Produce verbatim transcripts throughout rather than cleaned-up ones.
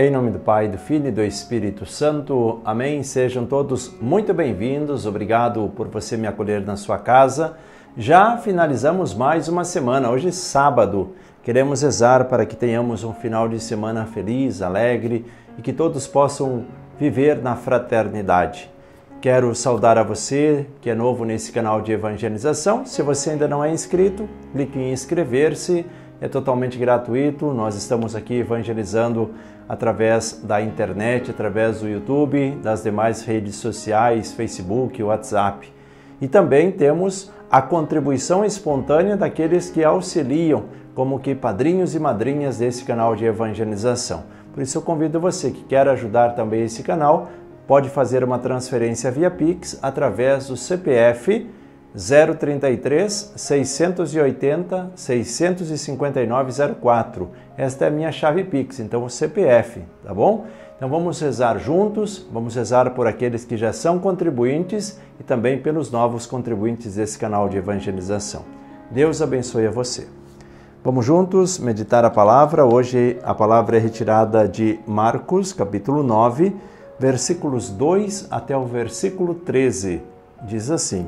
Em nome do Pai, do Filho e do Espírito Santo. Amém. Sejam todos muito bem-vindos. Obrigado por você me acolher na sua casa. Já finalizamos mais uma semana. Hoje é sábado. Queremos rezar para que tenhamos um final de semana feliz, alegre e que todos possam viver na fraternidade. Quero saudar a você que é novo nesse canal de evangelização. Se você ainda não é inscrito, clique em inscrever-se. É totalmente gratuito. Nós estamos aqui evangelizando através da internet, através do YouTube, das demais redes sociais, Facebook, WhatsApp. E também temos a contribuição espontânea daqueles que auxiliam, como que padrinhos e madrinhas desse canal de evangelização. Por isso eu convido você que quer ajudar também esse canal, pode fazer uma transferência via Pix através do C P F zero trinta e três, seiscentos e oitenta, seiscentos e cinquenta e nove zero quatro. Esta é a minha chave Pix, então o C P F, tá bom? Então vamos rezar juntos, vamos rezar por aqueles que já são contribuintes e também pelos novos contribuintes desse canal de evangelização. Deus abençoe a você. Vamos juntos meditar a palavra. Hoje a palavra é retirada de Marcos, capítulo nove, versículos dois até o versículo treze. Diz assim: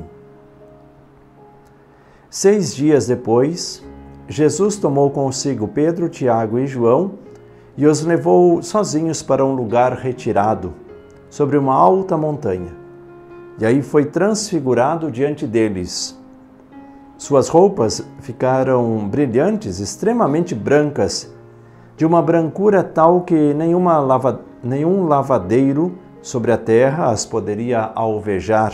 Seis dias depois, Jesus tomou consigo Pedro, Tiago e João e os levou sozinhos para um lugar retirado, sobre uma alta montanha. E aí foi transfigurado diante deles. Suas roupas ficaram brilhantes, extremamente brancas, de uma brancura tal que nenhuma lava, nenhum lavadeiro sobre a terra as poderia alvejar.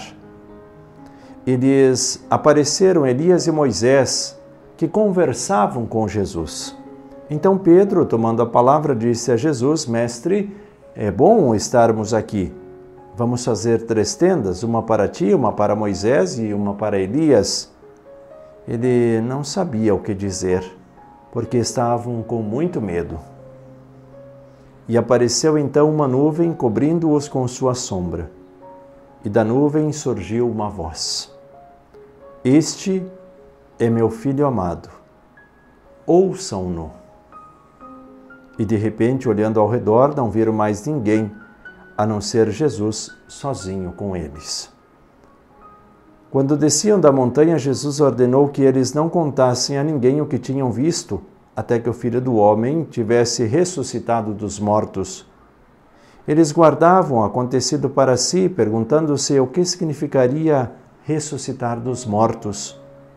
Eles apareceram Elias e Moisés, que conversavam com Jesus. Então Pedro, tomando a palavra, disse a Jesus: Mestre, é bom estarmos aqui. Vamos fazer três tendas, uma para ti, uma para Moisés e uma para Elias. Ele não sabia o que dizer, porque estavam com muito medo. E apareceu então uma nuvem, cobrindo-os com sua sombra. E da nuvem surgiu uma voz: Este é meu filho amado, ouçam-no. E de repente, olhando ao redor, não viram mais ninguém, a não ser Jesus sozinho com eles. Quando desciam da montanha, Jesus ordenou que eles não contassem a ninguém o que tinham visto, até que o Filho do Homem tivesse ressuscitado dos mortos. Eles guardavam o acontecido para si, perguntando-se o que significaria ressuscitar dos mortos.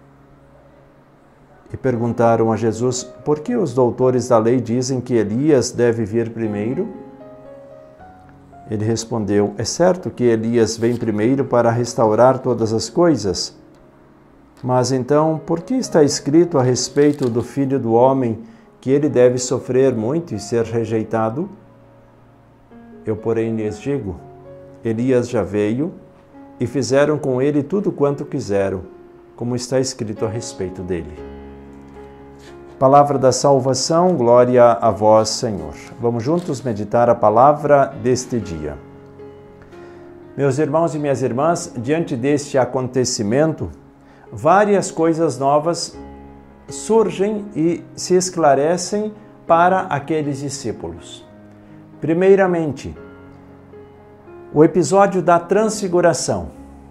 E perguntaram a Jesus: por que os doutores da lei dizem que Elias deve vir primeiro? Ele respondeu: é certo que Elias vem primeiro para restaurar todas as coisas. Mas então, por que está escrito a respeito do Filho do Homem que ele deve sofrer muito e ser rejeitado? Eu, porém, lhes digo: Elias já veio e fizeram com ele tudo quanto quiseram, como está escrito a respeito dele. Palavra da salvação, glória a vós, Senhor. Vamos juntos meditar a palavra deste dia. Meus irmãos e minhas irmãs, diante deste acontecimento, várias coisas novas surgem e se esclarecem para aqueles discípulos. Primeiramente, o episódio da transfiguração.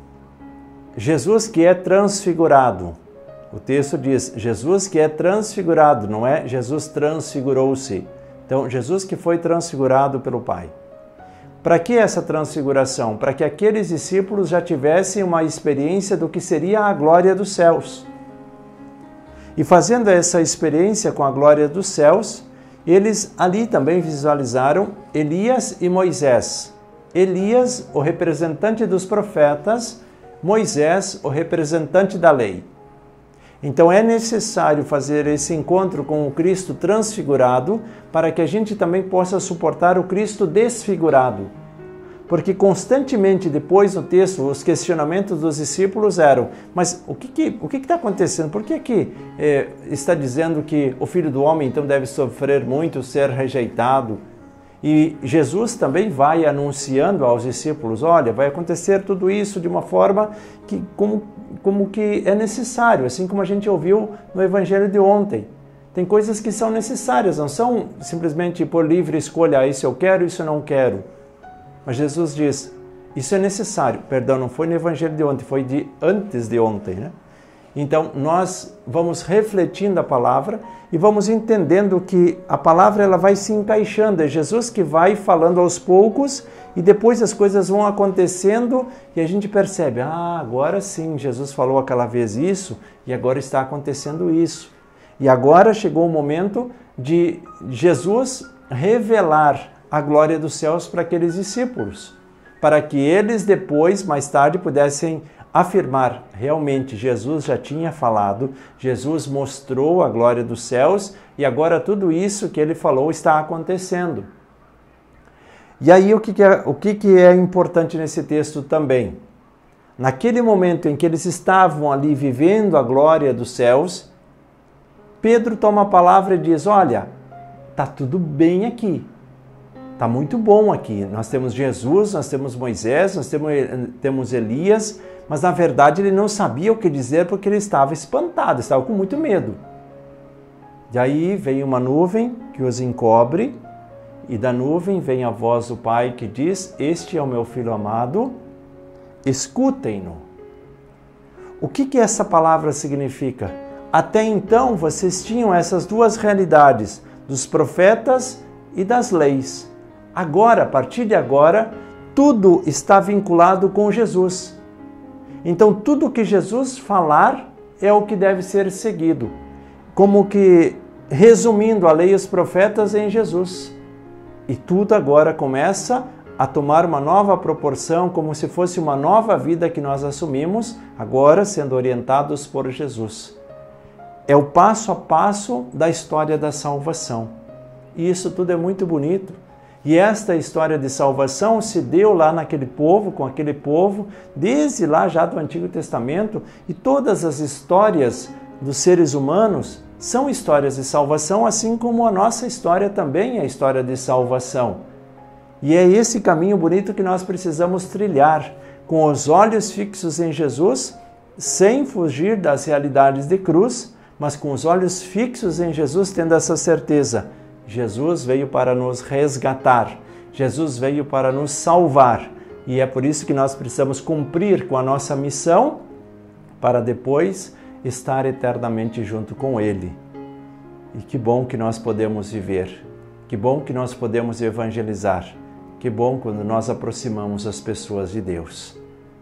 Jesus que é transfigurado. O texto diz Jesus que é transfigurado, não é Jesus transfigurou-se. Então, Jesus que foi transfigurado pelo Pai. Para que essa transfiguração? Para que aqueles discípulos já tivessem uma experiência do que seria a glória dos céus. E fazendo essa experiência com a glória dos céus, eles ali também visualizaram Elias e Moisés. Elias, o representante dos profetas, Moisés, o representante da lei. Então é necessário fazer esse encontro com o Cristo transfigurado para que a gente também possa suportar o Cristo desfigurado. Porque constantemente depois no texto os questionamentos dos discípulos eram: mas o que que, o que que está acontecendo? Por que que eh, está dizendo que o Filho do Homem então deve sofrer muito, ser rejeitado? E Jesus também vai anunciando aos discípulos: olha, vai acontecer tudo isso de uma forma que como, como que é necessário, assim como a gente ouviu no Evangelho de ontem. Tem coisas que são necessárias, não são simplesmente por livre escolha, isso eu quero, isso eu não quero. Mas Jesus diz, isso é necessário. Perdão, não foi no evangelho de ontem, foi de antes de ontem, né? Então, nós vamos refletindo a palavra e vamos entendendo que a palavra ela vai se encaixando. É Jesus que vai falando aos poucos e depois as coisas vão acontecendo e a gente percebe, ah, agora sim, Jesus falou aquela vez isso e agora está acontecendo isso. E agora chegou o momento de Jesus revelar a glória dos céus para aqueles discípulos, para que eles depois, mais tarde, pudessem afirmar, realmente Jesus já tinha falado, Jesus mostrou a glória dos céus e agora tudo isso que ele falou está acontecendo. E aí o que, que, é, o que, que é importante nesse texto também? Naquele momento em que eles estavam ali vivendo a glória dos céus, Pedro toma a palavra e diz, olha, está tudo bem aqui. Está muito bom aqui. Nós temos Jesus, nós temos Moisés, nós temos, temos Elias, mas na verdade ele não sabia o que dizer porque ele estava espantado, estava com muito medo. E aí vem uma nuvem que os encobre e da nuvem vem a voz do Pai que diz, este é o meu Filho amado, escutem-no. O que que essa palavra significa? Até então vocês tinham essas duas realidades, dos profetas e das leis. Agora, a partir de agora, tudo está vinculado com Jesus. Então, tudo que Jesus falar é o que deve ser seguido. Como que, resumindo a lei e os profetas em Jesus. E tudo agora começa a tomar uma nova proporção, como se fosse uma nova vida que nós assumimos, agora sendo orientados por Jesus. É o passo a passo da história da salvação. E isso tudo é muito bonito. E esta história de salvação se deu lá naquele povo, com aquele povo, desde lá já do Antigo Testamento, e todas as histórias dos seres humanos são histórias de salvação, assim como a nossa história também é história de salvação. E é esse caminho bonito que nós precisamos trilhar, com os olhos fixos em Jesus, sem fugir das realidades de cruz, mas com os olhos fixos em Jesus, tendo essa certeza. Jesus veio para nos resgatar, Jesus veio para nos salvar e é por isso que nós precisamos cumprir com a nossa missão para depois estar eternamente junto com Ele. E que bom que nós podemos viver, que bom que nós podemos evangelizar, que bom quando nós aproximamos as pessoas de Deus.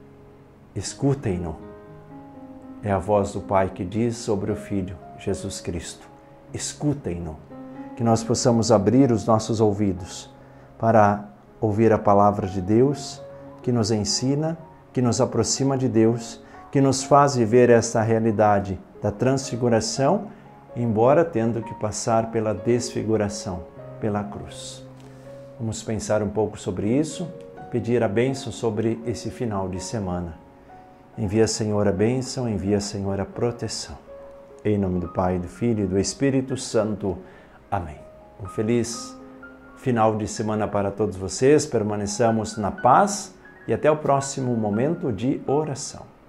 Escutem-no, é a voz do Pai que diz sobre o Filho, Jesus Cristo. Escutem-no. Que nós possamos abrir os nossos ouvidos para ouvir a palavra de Deus, que nos ensina, que nos aproxima de Deus, que nos faz viver essa realidade da transfiguração, embora tendo que passar pela desfiguração, pela cruz. Vamos pensar um pouco sobre isso, pedir a bênção sobre esse final de semana. Envia, Senhor, a bênção, envia, Senhor, a proteção. Em nome do Pai, do Filho e do Espírito Santo. Amém. Um feliz final de semana para todos vocês. Permaneçamos na paz e até o próximo momento de oração.